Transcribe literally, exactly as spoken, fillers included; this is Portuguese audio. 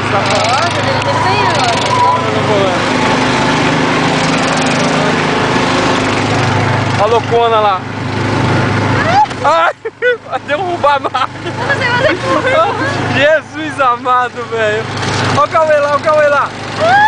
tá falando. Ó, tá dando bem agora. A loucona lá. Ai, vai derrubar a máquina. Você vai derrubar. Jesus amado, velho. Olha o Cauê lá, olha o Cauê lá.